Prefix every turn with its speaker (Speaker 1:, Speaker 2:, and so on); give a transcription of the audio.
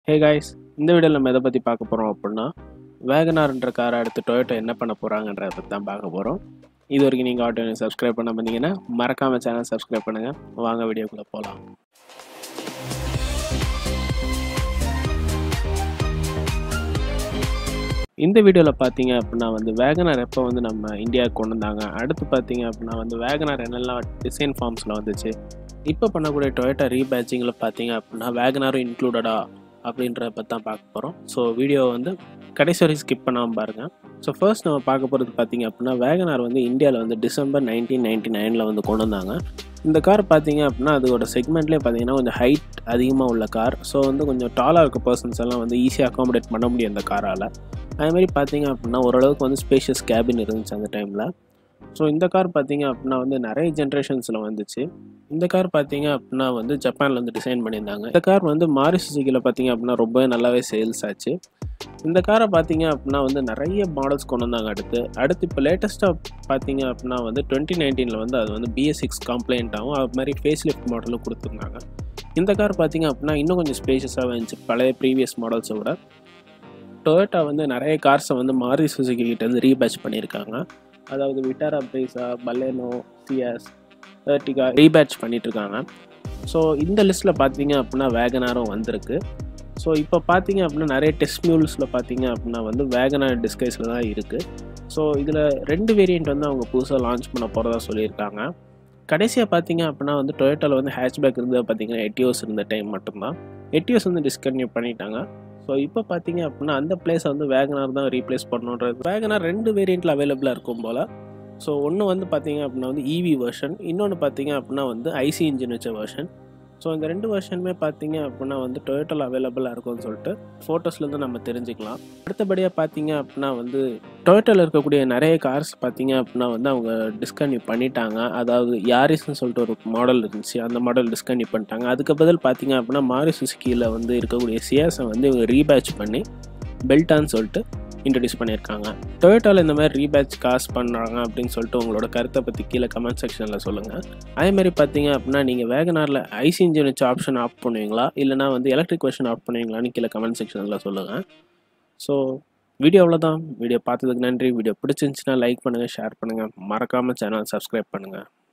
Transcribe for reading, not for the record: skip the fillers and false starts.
Speaker 1: Hey guys, இந்த வீடியோல நம்ம எதை பத்தி பார்க்க போறோம் அப்படின்னா வேகனார்ன்ற காரை அடுத்து டொயோட்டா என்ன பண்ண போறாங்கன்றத பத்தி தான் பார்க்க போறோம். இது வரைக்கும் நீங்க ஆட்டோ சப்ஸ்கிரைப் பண்ண பண்ணீங்கன்னா மறக்காம சேனல் சப்ஸ்கிரைப் பண்ணுங்க. வாங்க வீடியோக்குள்ள போலாம். இந்த வீடியோல பாத்தீங்க அப்படின்னா வேகனார் எப்போ நம்ம இந்தியாவுக்கு கொண்டு வந்தாங்க, அடுத்து பாத்தீங்க அப்படின்னா வேகனார் என்னெல்லாம் டிசைன் ஃபார்ம்ஸ்ல வந்துச்சு, இப்போ பண்ணக்கூடிய டொயோட்டா ரீபேட்சிங்ல பாத்தீங்க அப்படின்னா வேகனாரும் இன்க்ளூடடா அப்படின்றத பற்றி தான் பார்க்க போகிறோம். ஸோ வீடியோ கடைசி வரைக்கும் ஸ்கிப் பண்ணாமல் பாருங்கள். ஸோ ஃபர்ஸ்ட் நம்ம பார்க்க போகிறது பார்த்தீங்க அப்படின்னா வேகனார் இந்தியாவில் டிசம்பர் 1999 கொண்டு வந்தாங்க. இந்த கார் பார்த்தீங்க அப்படின்னா அதோட செக்மெண்ட்லேயே பார்த்தீங்கன்னா கொஞ்சம் ஹைட் அதிகமாக உள்ள கார். ஸோ கொஞ்சம் டாலாக இருக்க பர்சன்ஸ் எல்லாம் ஈஸியாக அகாமடேட் பண்ண முடியும் அந்த காரால். அதேமாதிரி பார்த்தீங்க அப்படின்னா ஓரளவுக்கு ஸ்பேஷியஸ் கேபின் இருந்துச்சு அந்த டைமில். ஸோ இந்த கார் பார்த்தீங்க அப்படின்னா நிறைய ஜென்ரேஷன்ஸில் வந்துச்சு. இந்த கார் பார்த்தீங்க அப்படின்னா ஜப்பானில் டிசைன் பண்ணியிருந்தாங்க. இந்த கார் மாருதி சுசுகியில் பார்த்தீங்க அப்படின்னா ரொம்பவே நல்லாவே சேல்ஸ் ஆச்சு. இந்த காரை பார்த்தீங்க அப்படின்னா நிறைய மாடல்ஸ் கொண்டு வந்தாங்க. அடுத்து இப்போ லேட்டஸ்ட்டாக பார்த்தீங்க அப்படின்னா 2019 அது BS6 கம்ப்ளைண்ட் ஆகும். அது மாதிரி ஃபேஸ் லிஃப்ட் மாடலும் கொடுத்துருந்தாங்க. இந்த கார் பார்த்தீங்க அப்படின்னா இன்னும் கொஞ்சம் ஸ்பேஷியஸாக இருந்துச்சு பழைய ப்ரீவியஸ் மாடல்ஸை விட. டொயோட்டா நிறைய கார்ஸை மாருதி சுசுகி கிட்ட ரீபேட்ச் பண்ணியிருக்காங்க. அதாவது Vitara, Brezza, Baleno, Ciaz, Ertiga rebadge பண்ணிகிட்ருக்காங்க. ஸோ இந்த லிஸ்ட்டில் பார்த்தீங்க அப்படின்னா வேகனாரும் வந்திருக்கு. ஸோ இப்போ பார்த்தீங்க அப்படின்னா நிறைய டெஸ்ட் மியூல்ஸில் பார்த்தீங்க அப்படின்னா வேகனார் டிஸ்கைஸில் தான் இருக்குது. ஸோ இதில் 2 வேரியண்ட் அவங்க புதுசாக லான்ச் பண்ண போகிறதா சொல்லியிருக்காங்க. கடைசியாக பார்த்தீங்க அப்படின்னா டொயோட்டாவில் ஹேட்ச்பேக் இருந்தது பார்த்தீங்கன்னா எட்டியோஸ் இருந்த டைம் மட்டும்தான். எட்டியோஸ் டிஸ்கன்டினியூ பண்ணிட்டாங்க. ஸோ இப்போ பார்த்தீங்க அப்படின்னா அந்த பிளேஸை வேகனார் தான் ரீப்ளேஸ் பண்ணணுன்றது. வேகனார் 2 வேரியண்ட்டில் அவைலபிளாக இருக்கும் போல். ஸோ ஒன்று பார்த்தீங்க அப்படின்னா EV வெர்ஷன், இன்னொன்று பார்த்தீங்க அப்படின்னா ஐசி இன்ஜின் வச்ச வெர்ஷன். ஸோ இந்த 2 வெர்ஷனுமே பார்த்தீங்க அப்படின்னா டொயோட்டாவில் அவைலபிளாக இருக்கும்னு சொல்லிட்டு ஃபோட்டோஸ்லேருந்து நம்ம தெரிஞ்சுக்கலாம். அடுத்தபடியாக பார்த்தீங்க அப்படின்னா டொயோட்டாவில் இருக்கக்கூடிய நிறைய கார்ஸ் பார்த்தீங்க அப்படின்னா அவங்க டிஸ்கன்டினியூ பண்ணிட்டாங்க. அதாவது யாரிஸ்ன்னு சொல்லிட்டு ஒரு மாடல் இருந்துச்சு, அந்த மாடல் டிஸ்கன்டினியூ பண்ணிட்டாங்க. அதுக்கு பதில் பார்த்தீங்க அப்படின்னா மாருதி சுசுகியில் இருக்கக்கூடிய சியாஸை இவங்க ரீபேட்ச் பண்ணி பெல்டான்னு சொல்லிட்டு இன்ட்ரடியூஸ் பண்ணியிருக்காங்க. டொயோட்டாவில் இந்த மாதிரி ரீபேட்ச் காசு பண்ணுறாங்க அப்படின்னு சொல்லிட்டு உங்களோட கருத்தை பற்றி கீழே கமெண்ட் செக்ஷனில் சொல்லுங்கள். அதேமாதிரி பார்த்தீங்க அப்படின்னா நீங்கள் வேகனாரில் ஐசி இன்ஜின் வச்சு ஆப்ஷன் ஆஃப் பண்ணுவீங்களா, இல்லைனா எலக்ட்ரிக் வெர்ஷன் ஆஃப் பண்ணுவீங்களான்னு கீழே கமெண்ட் செக்ஷனில் சொல்லுங்கள். ஸோ வீடியோ அவ்வளோதான். வீடியோ பார்த்ததுக்கு நன்றி. வீடியோ பிடிச்சிருந்துச்சுன்னா லைக் பண்ணுங்கள், ஷேர் பண்ணுங்கள், மறக்காமல் சேனல் சப்ஸ்கிரைப் பண்ணுங்கள்.